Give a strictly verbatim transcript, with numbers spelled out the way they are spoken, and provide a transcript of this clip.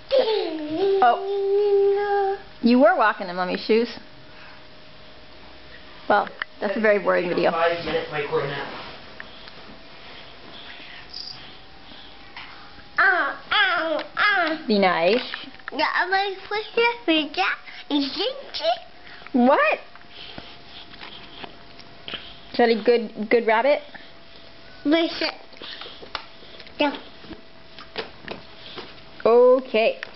Oh. You were walking in Mummy's shoes. Well, that's a very boring video. Five minute micro nap. Oh, oh, oh. Be nice. What? Is that a good good rabbit? Listen. Yeah. Okay.